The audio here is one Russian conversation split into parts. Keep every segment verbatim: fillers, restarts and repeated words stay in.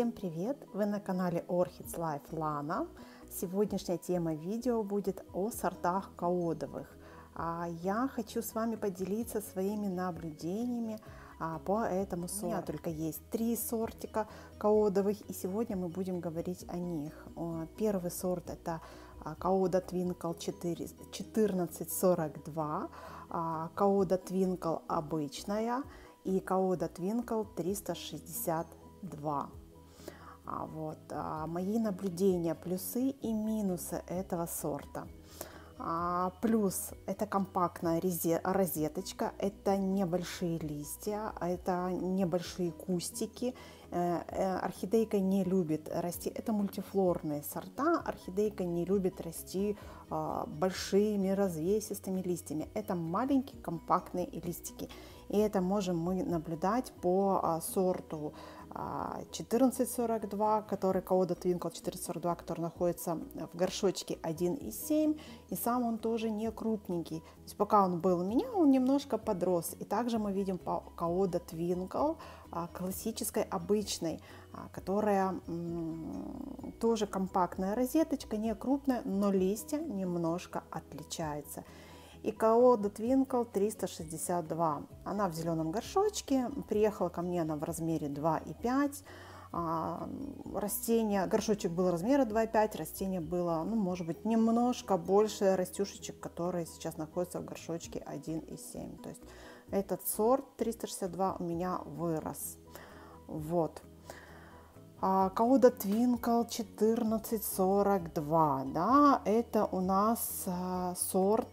Всем привет! Вы на канале Orchids Life Lana. Сегодняшняя тема видео будет о сортах каодовых. Я хочу с вами поделиться своими наблюдениями по этому сорту. У меня только есть три сортика каодовых, и сегодня мы будем говорить о них. Первый сорт — это Каода Твинкл четырнадцать сорок два, Каода Твинкл обычная и Каода Твинкл триста шестьдесят два. А вот а, мои наблюдения, плюсы и минусы этого сорта. А, плюс — это компактная розеточка, это небольшие листья, это небольшие кустики. Орхидейка не любит расти, это мультифлорные сорта, орхидейка не любит расти а, большими развесистыми листьями. Это маленькие компактные листики. И это можем мы наблюдать по а, сорту а, четырнадцать сорок два, который Каода Твинкл четырнадцать сорок два, который находится в горшочке один и семь, и сам он тоже не крупненький. То есть пока он был у меня, он немножко подрос. И также мы видим по Каода Твинкл а, классической обычной, а, которая м, тоже компактная розеточка, не крупная, но листья немножко отличаются. И Каода Твинкл триста шестьдесят два. Она в зеленом горшочке. Приехала ко мне она в размере два и пять. А, растение, горшочек был размера два и пять. Растение было, ну, может быть, немножко больше растюшечек, которые сейчас находятся в горшочке один и семь. То есть этот сорт триста шестьдесят два у меня вырос. Вот. Каода Твинкл четырнадцать сорок два, да, это у нас а, сорт,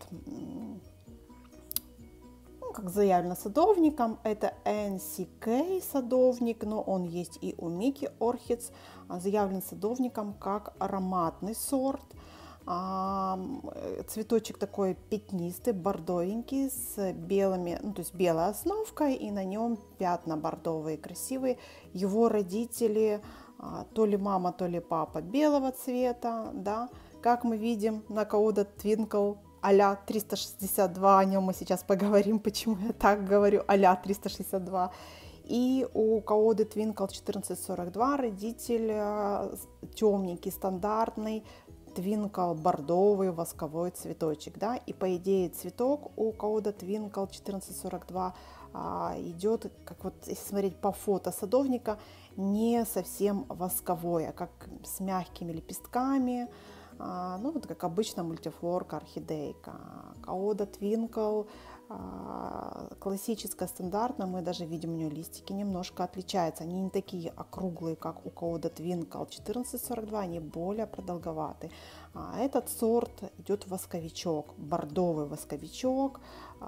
ну, как заявлено садовником, это эн си кей садовник, но он есть и у Мики Orchids, заявлен садовником как ароматный сорт. А, цветочек такой пятнистый, бордовенький, с белыми, ну, то есть белая основка, и на нем пятна бордовые, красивые. Его родители, а, то ли мама, то ли папа, белого цвета, да. Как мы видим на Каода Твинкл а-ля триста шестьдесят два, о нем мы сейчас поговорим, почему я так говорю, а-ля триста шестьдесят два. И у Каоды Твинкл четырнадцать сорок два родитель темненький, стандартный, Твинкл бордовый восковой цветочек, да, и по идее цветок у Каода Твинкл четырнадцать сорок два а, идет, как вот если смотреть по фото садовника, не совсем восковой, а как с мягкими лепестками, а, ну вот как обычно мультифлорка орхидейка. Каода Твинкл классическая, стандартная, мы даже видим у нее листики немножко отличаются, они не такие округлые, как у Каода Твинкл четырнадцать сорок два, они более продолговатые. А этот сорт идет восковичок, бордовый восковичок,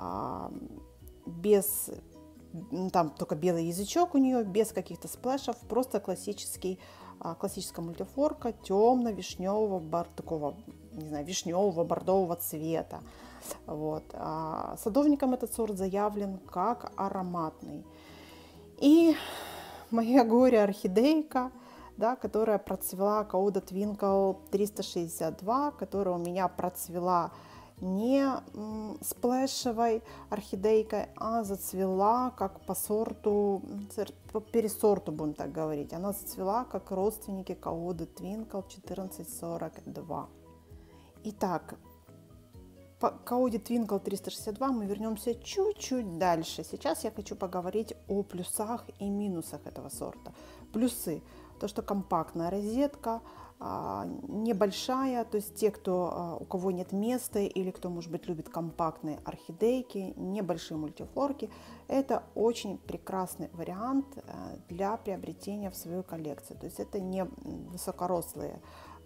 без, там только белый язычок у нее, без каких-то сплэшев, просто классический, классическая мультифлорка темно-вишневого, такого, не знаю, вишневого, бордового цвета. Вот. А садовником этот сорт заявлен как ароматный. И моя горе-орхидейка, да, которая процвела, Каода Твинкл триста шестьдесят два, которая у меня процвела не сплэшевой орхидейкой, а зацвела как по сорту, по пересорту, будем так говорить. Она зацвела как родственники Каоды Твинкл четырнадцать сорок два. Итак, по Каоде Твинкл триста шестьдесят два мы вернемся чуть-чуть дальше. Сейчас я хочу поговорить о плюсах и минусах этого сорта. Плюсы: то, что компактная розетка, небольшая, то есть те, кто, у кого нет места или кто, может быть, любит компактные орхидейки, небольшие мультифлорки, это очень прекрасный вариант для приобретения в свою коллекцию. То есть это не высокорослые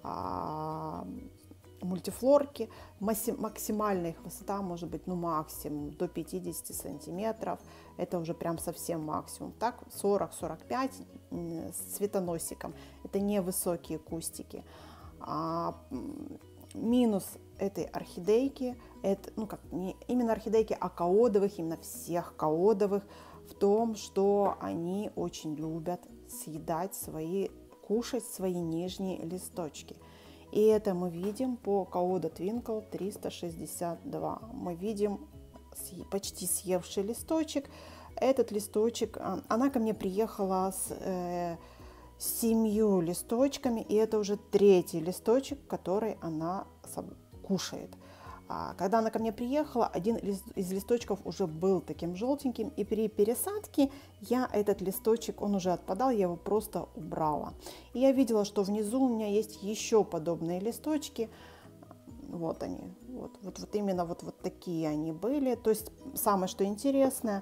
мультифлорки, максимальная их высота может быть, ну, максимум до пятидесяти сантиметров, это уже прям совсем максимум. Так сорок — сорок пять с цветоносиком, это не высокие кустики. А, минус этой орхидейки, это, ну, как не именно орхидейки, а каодовых, именно всех каодовых, в том, что они очень любят съедать свои, кушать свои нижние листочки. И это мы видим по Каода Твинкл триста шестьдесят два. Мы видим почти съевший листочек. Этот листочек, она ко мне приехала с э, семью листочками, и это уже третий листочек, который она кушает. Когда она ко мне приехала, один из листочков уже был таким желтеньким, и при пересадке я этот листочек, он уже отпадал, я его просто убрала. И я видела, что внизу у меня есть еще подобные листочки. Вот они, вот, вот, вот именно вот, вот такие они были. То есть самое, что интересное,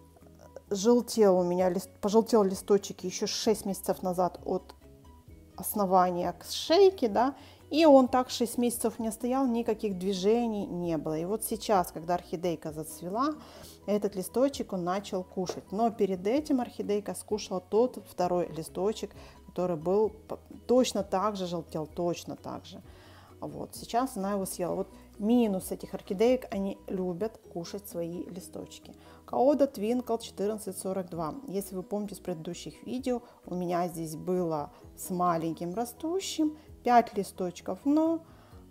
желтел у меня, пожелтел листочек еще шесть месяцев назад от основания к шейке, да, и он так шесть месяцев не стоял, никаких движений не было. И вот сейчас, когда орхидейка зацвела, этот листочек он начал кушать. Но перед этим орхидейка скушала тот второй листочек, который был точно так же, желтел точно так же. Вот, сейчас она его съела. Вот минус этих орхидеек, они любят кушать свои листочки. Каода Твинкл четырнадцать сорок два. Если вы помните с предыдущих видео, у меня здесь было с маленьким растущим пять листочков, но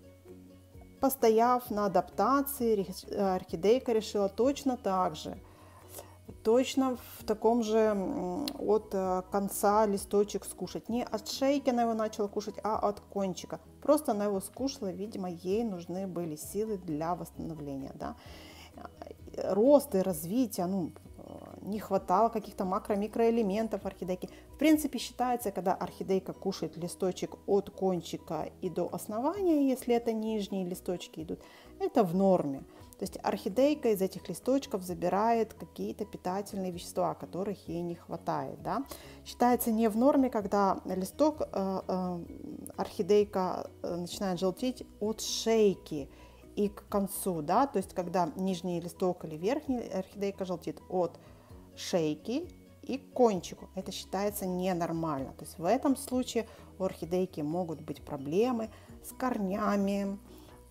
постояв на адаптации, орхидейка решила точно так же, точно в таком же от конца листочек скушать. Не от шейки она его начала кушать, а от кончика. Просто она его скушала, видимо, ей нужны были силы для восстановления. Да? Рост и развитие, ну, не хватало каких-то макро-микроэлементов орхидейки. В принципе, считается, когда орхидейка кушает листочек от кончика и до основания, если это нижние листочки идут, это в норме. То есть орхидейка из этих листочков забирает какие-то питательные вещества, которых ей не хватает. Да? Считается не в норме, когда листок, э, э, орхидейка начинает желтеть от шейки и к концу. Да? То есть когда нижний листок или верхний орхидейка желтит от шейки и к кончику. Это считается ненормально. То есть в этом случае у орхидейки могут быть проблемы с корнями,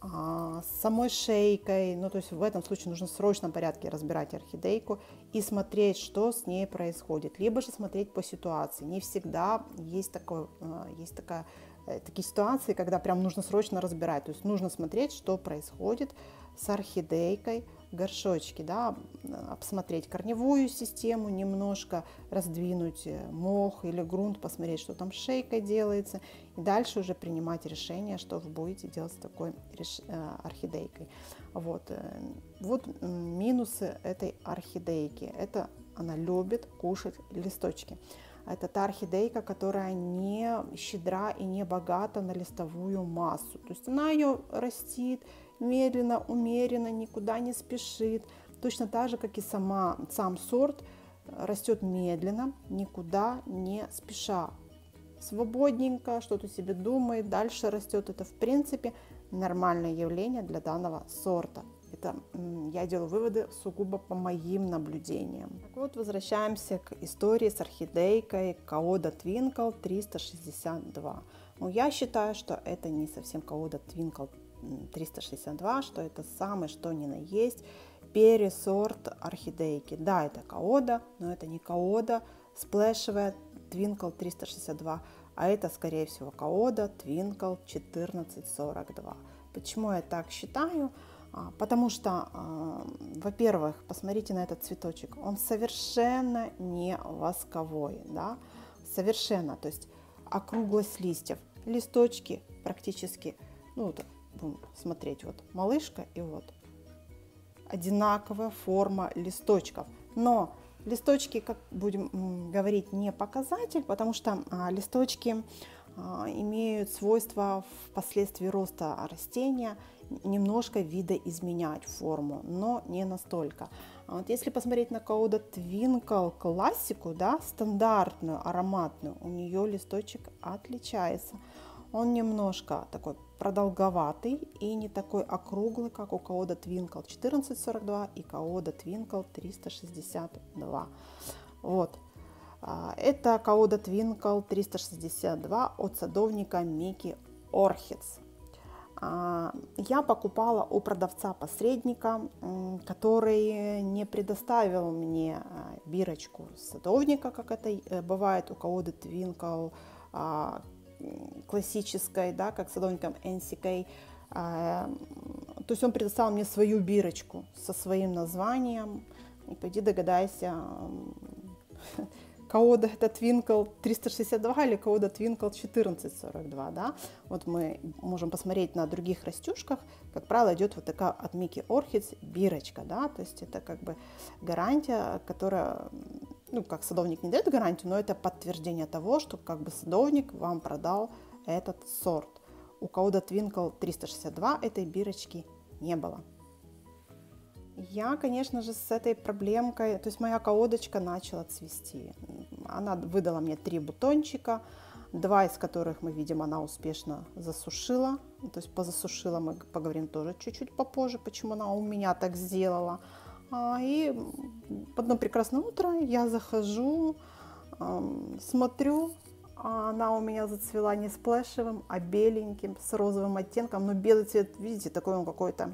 с самой шейкой. Ну, то есть в этом случае нужно в срочном порядке разбирать орхидейку и смотреть, что с ней происходит. Либо же смотреть по ситуации. Не всегда есть, такое, есть такая, такие ситуации, когда прям нужно срочно разбирать. То есть нужно смотреть, что происходит с орхидейкой в горшочке, да, обсмотреть корневую систему, немножко раздвинуть мох или грунт, посмотреть, что там с шейкой делается, и дальше уже принимать решение, что вы будете делать с такой орхидейкой. Вот, вот минусы этой орхидейки. Это она любит кушать листочки. Это та орхидейка, которая не щедра и не богата на листовую массу. То есть она ее растит медленно, умеренно, никуда не спешит. Точно так же, как и сама, сам сорт растет медленно, никуда не спеша. Свободненько, что-то себе думает, дальше растет. Это, в принципе, нормальное явление для данного сорта. Это я делаю выводы сугубо по моим наблюдениям. Так вот, возвращаемся к истории с орхидейкой Каода Твинкл триста шестьдесят два. Но я считаю, что это не совсем Каода Твинкл триста шестьдесят два, что это самый что ни на есть пересорт орхидейки. Да, это Каода, но это не Каода сплэшевая Твинкл триста шестьдесят два, а это, скорее всего, Каода Твинкл четырнадцать сорок два. Почему я так считаю? Потому что, во-первых, посмотрите на этот цветочек, он совершенно не восковой, да? Совершенно, то есть округлость листьев, листочки практически, ну вот, будем смотреть, вот малышка и вот одинаковая форма листочков, но листочки, как будем говорить, не показатель, потому что а, листочки а, имеют свойство впоследствии роста растения немножко видоизменять форму, но не настолько. А вот если посмотреть на Каода Твинкл классику, да, стандартную, ароматную, у нее листочек отличается. Он немножко такой продолговатый и не такой округлый, как у Каода Твинкл четырнадцать сорок два и Каода Твинкл триста шестьдесят два. Вот. Это Каода Твинкл триста шестьдесят два от садовника Микки Орхидс. Я покупала у продавца-посредника, который не предоставил мне бирочку садовника, как это бывает у Каоды Твинкл классической, да, как садовником эн си кей. То есть он предоставил мне свою бирочку со своим названием. И пойди догадайся, Коода это Twinkle триста шестьдесят два или Коода Twinkle четырнадцать сорок два, да. Вот мы можем посмотреть на других растюшках, как правило, идет вот такая от Mickey Orchids бирочка, да, то есть это как бы гарантия, которая, ну, как садовник не дает гарантию, но это подтверждение того, что как бы садовник вам продал этот сорт. У Коода Twinkle триста шестьдесят два этой бирочки не было. Я, конечно же, с этой проблемкой, то есть моя коодочка начала цвести. Она выдала мне три бутончика, два из которых мы видим, она успешно засушила. То есть позасушила, мы поговорим тоже чуть-чуть попозже, почему она у меня так сделала. И в одно прекрасное утро я захожу, смотрю, она у меня зацвела не сплэшевым, а беленьким, с розовым оттенком. Но белый цвет, видите, такой он какой-то...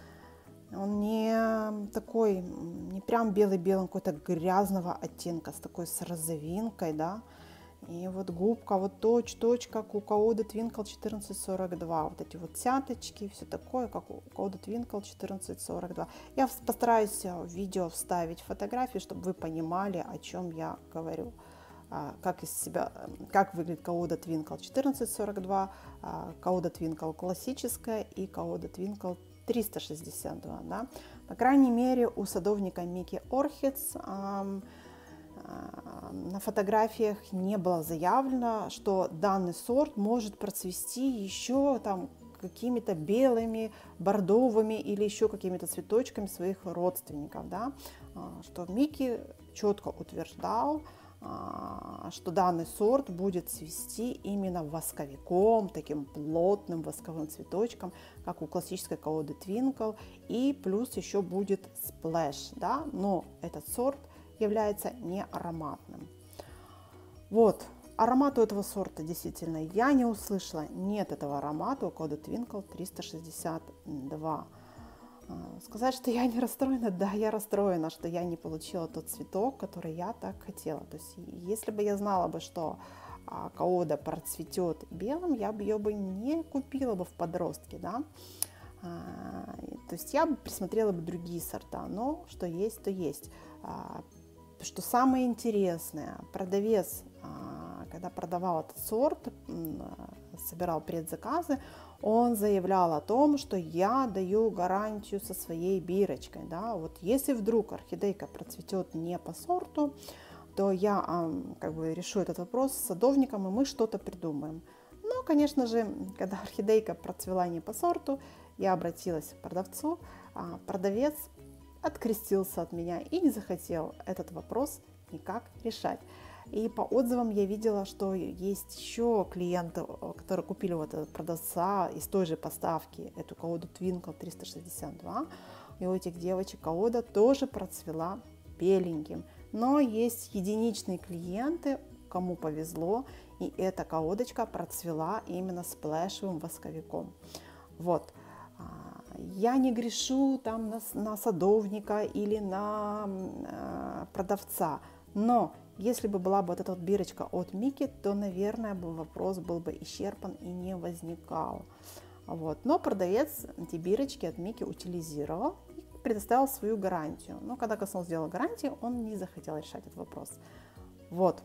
Он не такой, не прям белый-белый, какой-то грязного оттенка, с такой с розовинкой, да. И вот губка вот точь-точь, как у Коода Twinkle четырнадцать сорок два. Вот эти вот цяточки, все такое, как у Коода Twinkle четырнадцать сорок два. Я постараюсь в видео вставить фотографии, чтобы вы понимали, о чем я говорю. Как из себя, как выглядит Коода Twinkle четырнадцать сорок два, Коода Twinkle классическая и Коода Twinkle триста шестьдесят два, да. По крайней мере, у садовника Mickey Orchids э, э, на фотографиях не было заявлено, что данный сорт может процвести еще там какими-то белыми, бордовыми или еще какими-то цветочками своих родственников, да. Что Mickey четко утверждал, что данный сорт будет цвести именно восковиком, таким плотным восковым цветочком, как у классической Кооды Twinkle, и плюс еще будет сплэш, да, но этот сорт является не ароматным. Вот, аромата у этого сорта действительно я не услышала, нет этого аромата у Кооды Twinkle триста шестьдесят два. Сказать, что я не расстроена, да, я расстроена, что я не получила тот цветок, который я так хотела. То есть, если бы я знала бы, что Коода процветет белым, я бы ее бы не купила бы в подростке, да. То есть, я бы присмотрела бы другие сорта, но что есть, то есть. Что самое интересное, продавец, когда продавал этот сорт, собирал предзаказы, он заявлял о том, что я даю гарантию со своей бирочкой, да, вот если вдруг орхидейка процветет не по сорту, то я как бы решу этот вопрос с садовником, и мы что-то придумаем. Но, конечно же, когда орхидейка процвела не по сорту, я обратилась к продавцу, а продавец открестился от меня и не захотел этот вопрос никак решать. И по отзывам я видела, что есть еще клиенты, которые купили вот этого продавца из той же поставки, эту Кооду Twinkle триста шестьдесят два. И у этих девочек Коода тоже процвела беленьким. Но есть единичные клиенты, кому повезло, и эта коодочка процвела именно сплэшевым восковиком. Вот. Я не грешу там на, на садовника или на э, продавца, но если бы была бы вот эта вот бирочка от Mickey, то, наверное, бы вопрос был бы исчерпан и не возникал. Вот. Но продавец эти бирочки от Mickey утилизировал и предоставил свою гарантию. Но когда коснулся дела гарантии, он не захотел решать этот вопрос. Вот.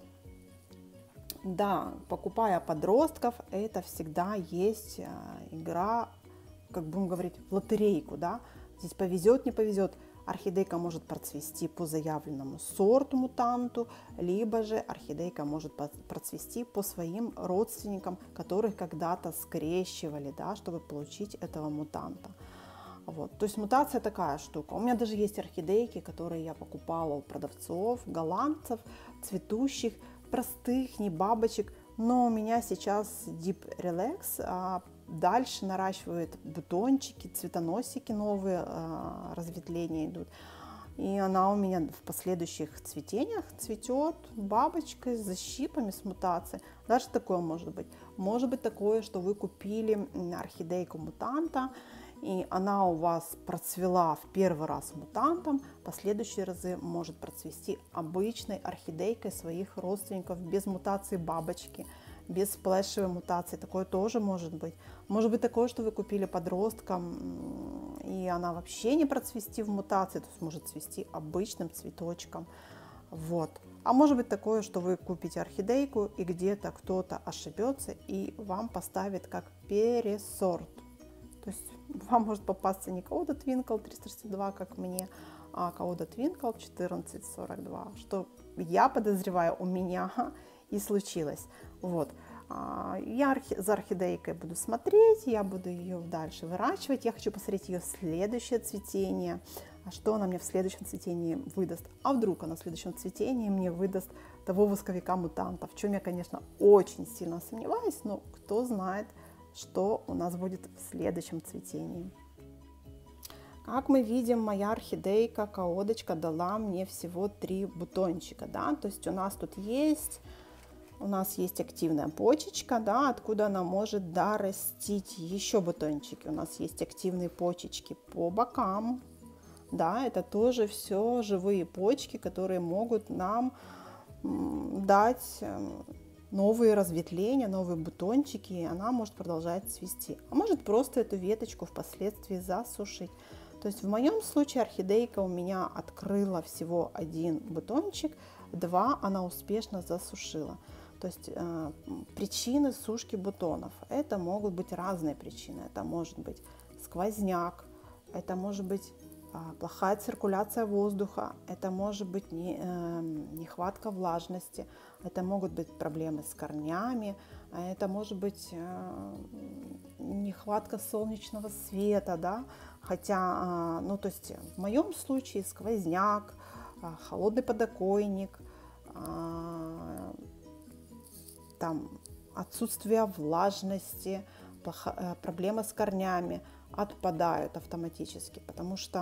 Да, покупая подростков, это всегда есть игра, как будем говорить, в лотерейку, да. Здесь повезет, не повезет. Орхидейка может процвести по заявленному сорту мутанту, либо же орхидейка может процвести по своим родственникам, которых когда-то скрещивали, да, чтобы получить этого мутанта. Вот. То есть мутация такая штука. У меня даже есть орхидейки, которые я покупала у продавцов, голландцев, цветущих, простых, не бабочек. Но у меня сейчас Deep Relax, а дальше наращивает бутончики, цветоносики новые, а, разветвления идут. И она у меня в последующих цветениях цветет бабочкой, с защипами, с мутацией. Даже такое может быть. Может быть такое, что вы купили орхидейку мутанта, и она у вас процвела в первый раз мутантом, последующие разы может процвести обычной орхидейкой своих родственников без мутации бабочки, без сплэшевой мутации. Такое тоже может быть. Может быть такое, что вы купили подросткам, и она вообще не процвести в мутации, то есть может цвести обычным цветочком. Вот. А может быть такое, что вы купите орхидейку и где-то кто-то ошибется и вам поставит как пересорт. То есть вам может попасться не Коуда Твинкл триста шестьдесят два, как мне, а Коуда Твинкл четырнадцать сорок два, что я подозреваю, у меня и случилось. Вот. Я за орхидейкой буду смотреть, я буду ее дальше выращивать. Я хочу посмотреть ее следующее цветение. А что она мне в следующем цветении выдаст? А вдруг она в следующем цветении мне выдаст того восковика-мутанта, в чем я, конечно, очень сильно сомневаюсь, но кто знает, что у нас будет в следующем цветении. Как мы видим, моя орхидейка, коодочка, дала мне всего три бутончика, да, то есть у нас тут есть, у нас есть активная почечка, да, откуда она может дорастить еще бутончики. У нас есть активные почечки по бокам, да, это тоже все живые почки, которые могут нам дать новые разветвления, новые бутончики, и она может продолжать цвести. А может просто эту веточку впоследствии засушить. То есть в моем случае орхидейка у меня открыла всего один бутончик, два она успешно засушила. То есть э, причины сушки бутонов, это могут быть разные причины. Это может быть сквозняк, это может быть э, плохая циркуляция воздуха, это может быть не, э, нехватка влажности, это могут быть проблемы с корнями, это может быть э, нехватка солнечного света, да, хотя, э, ну то есть в моем случае сквозняк, э, холодный подоконник, э, там отсутствие влажности, плохо, проблемы с корнями отпадают автоматически, потому что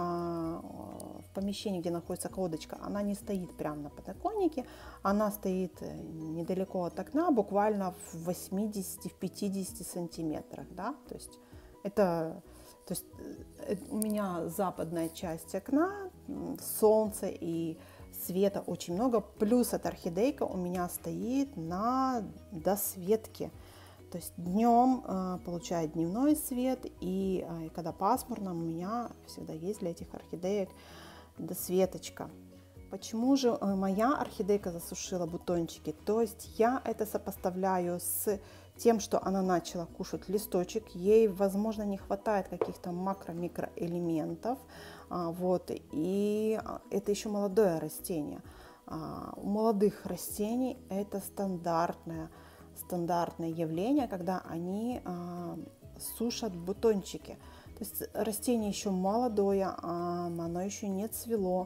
в помещении, где находится коодочка, она не стоит прямо на подоконнике, она стоит недалеко от окна, буквально в восьмидесяти-пятидесяти сантиметрах, да, то есть это, то есть у меня западная часть окна, солнце и света очень много, плюс эта орхидейка у меня стоит на досветке, то есть днем э, получает дневной свет, и э, когда пасмурно, у меня всегда есть для этих орхидеек досветочка. Почему же э, моя орхидейка засушила бутончики? То есть я это сопоставляю с тем, что она начала кушать листочек, ей, возможно, не хватает каких-то макро-микроэлементов, вот, и это еще молодое растение. У молодых растений это стандартное, стандартное явление, когда они сушат бутончики. То есть растение еще молодое, оно еще не цвело.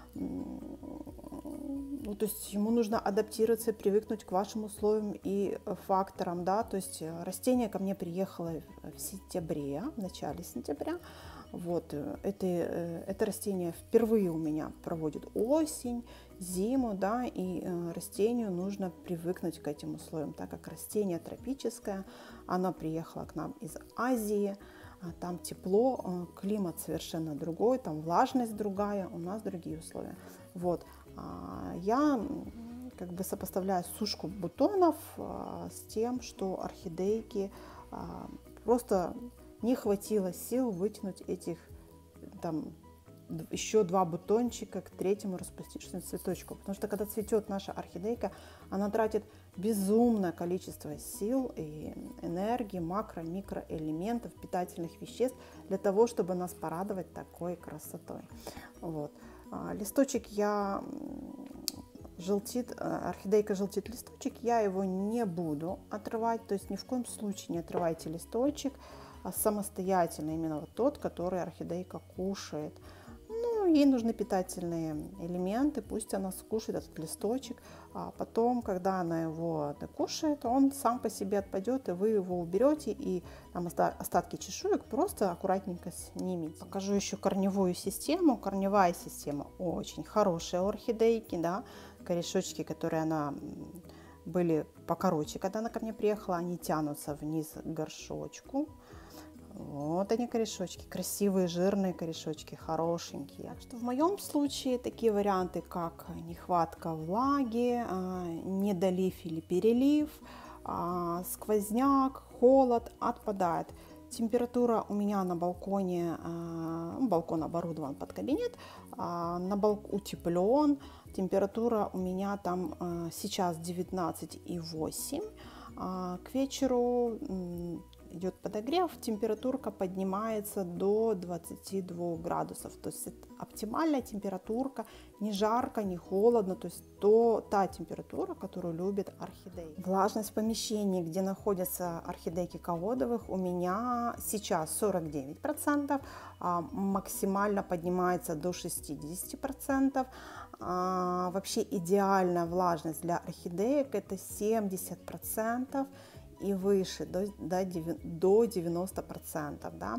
Ну, то есть ему нужно адаптироваться, привыкнуть к вашим условиям и факторам, да, то есть растение ко мне приехало в сентябре, в начале сентября, вот, это, это растение впервые у меня проводит осень, зиму, да, и растению нужно привыкнуть к этим условиям, так как растение тропическое, оно приехало к нам из Азии, там тепло, климат совершенно другой, там влажность другая, у нас другие условия. Вот. Я как бы сопоставляю сушку бутонов с тем, что орхидейки просто не хватило сил вытянуть этих там еще два бутончика к третьему распустившемуся цветочку. Потому что когда цветет наша орхидейка, она тратит безумное количество сил и энергии, макро, микроэлементов, питательных веществ для того, чтобы нас порадовать такой красотой. Вот. Листочек я желтит, орхидейка желтит листочек, я его не буду отрывать, то есть ни в коем случае не отрывайте листочек, а самостоятельно именно вот тот, который орхидейка кушает. Ну, ей нужны питательные элементы, пусть она скушает этот листочек, а потом, когда она его докушает, он сам по себе отпадет, и вы его уберете, и там остатки чешуек просто аккуратненько снимите. Покажу еще корневую систему. Корневая система очень хорошая у орхидейки, да, корешочки, которые она были покороче, когда она ко мне приехала, они тянутся вниз к горшочку. Вот они корешочки, красивые жирные корешочки, хорошенькие. Так что в моем случае такие варианты, как нехватка влаги, недолив или перелив, сквозняк, холод, отпадает. Температура у меня на балконе, балкон оборудован под кабинет, на балкон утеплен, Температура у меня там э, сейчас девятнадцать и восемь. А к вечеру идет подогрев, температурка поднимается до двадцати двух градусов. То есть это оптимальная температурка, не жарко, не холодно, то есть то, та температура, которую любят орхидеи. Влажность в помещении, где находятся орхидейки каодовых, у меня сейчас сорок девять процентов, а максимально поднимается до шестидесяти процентов. А вообще идеальная влажность для орхидеек это семьдесят процентов и выше, до, до девяноста процентов. Да?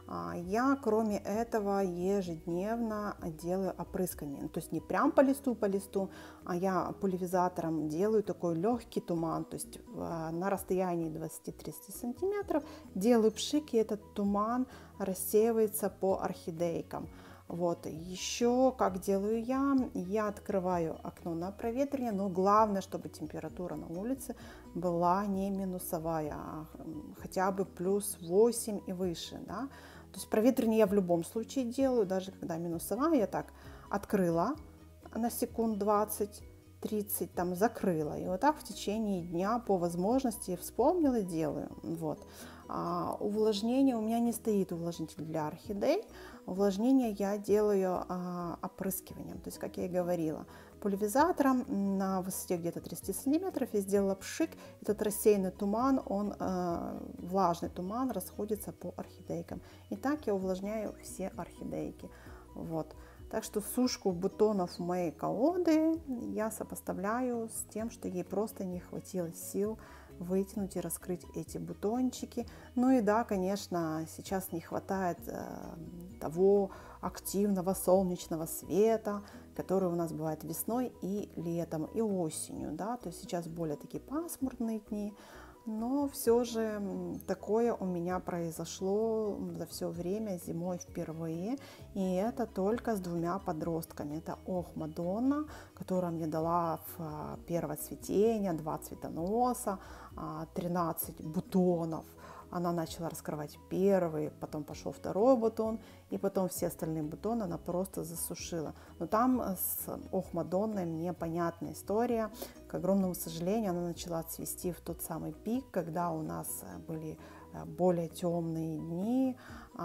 Я, кроме этого, ежедневно делаю опрыскивание. То есть не прям по листу, по листу, а я пульверизатором делаю такой легкий туман. То есть на расстоянии двадцати-тридцати сантиметров делаю пшик, и этот туман рассеивается по орхидейкам. Вот, еще как делаю я, я открываю окно на проветривание, но главное, чтобы температура на улице была не минусовая, а хотя бы плюс восемь и выше, да. То есть проветривание я в любом случае делаю, даже когда минусовая, я так открыла на секунд двадцать-тридцать, там закрыла, и вот так в течение дня по возможности вспомнила и делаю, вот. А увлажнение у меня не стоит увлажнитель для орхидей. Увлажнение я делаю а, опрыскиванием, то есть, как я и говорила, пульверизатором на высоте где-то тридцать сантиметров я сделала пшик, этот рассеянный туман, он а, влажный туман расходится по орхидейкам. И так я увлажняю все орхидейки. Вот. Так что сушку бутонов моей каоды я сопоставляю с тем, что ей просто не хватило сил вытянуть и раскрыть эти бутончики. Ну и да, конечно, сейчас не хватает э, того активного солнечного света, который у нас бывает весной и летом, и осенью, да, то есть сейчас более такие пасмурные дни, но все же такое у меня произошло за все время зимой впервые, и это только с двумя подростками. Это Ох Мадонна, которая мне дала в первое цветение, два цветоноса, тринадцать бутонов. Она начала раскрывать первый, потом пошел второй бутон, и потом все остальные бутоны она просто засушила. Но там с Ох Мадонной мне понятная история. К огромному сожалению, она начала цвести в тот самый пик, когда у нас были более темные дни,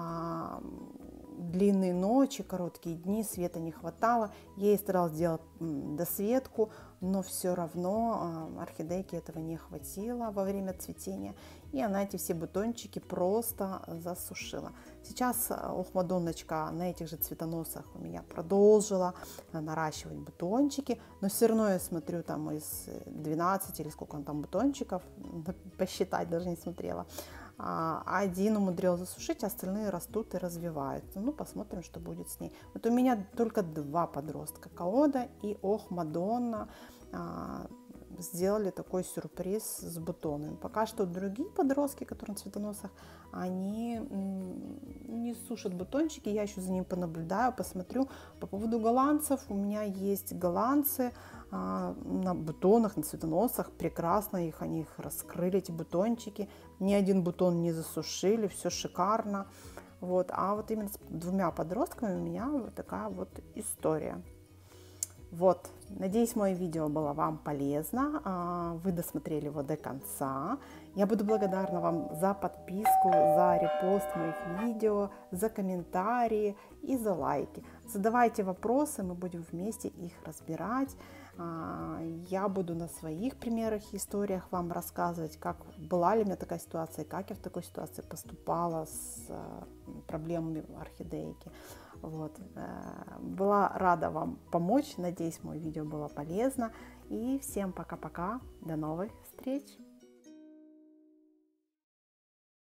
длинные ночи, короткие дни, света не хватало. Ей старалась сделать досветку, но все равно орхидейке этого не хватило во время цветения, и она эти все бутончики просто засушила. Сейчас Ох Мадонночка на этих же цветоносах у меня продолжила наращивать бутончики, но все равно я смотрю там из двенадцати или сколько он там бутончиков, посчитать даже не смотрела, один умудрился засушить, а остальные растут и развиваются. Ну, посмотрим, что будет с ней. Вот у меня только два подростка, Каода и Ох Мадонна, сделали такой сюрприз с бутонами. Пока что другие подростки, которые на цветоносах, они не сушат бутончики. Я еще за ними понаблюдаю, посмотрю. По поводу голландцев, у меня есть голландцы на бутонах, на цветоносах. Прекрасно их, они их раскрыли, эти бутончики. Ни один бутон не засушили, все шикарно. Вот. А вот именно с двумя подростками у меня вот такая вот история. Вот, надеюсь, мое видео было вам полезно, вы досмотрели его до конца. Я буду благодарна вам за подписку, за репост моих видео, за комментарии и за лайки. Задавайте вопросы, мы будем вместе их разбирать. Я буду на своих примерах и историях вам рассказывать, как была ли у меня такая ситуация, как я в такой ситуации поступала с проблемами орхидейки. Вот. Была рада вам помочь, надеюсь, мое видео было полезно. И всем пока-пока, до новых встреч!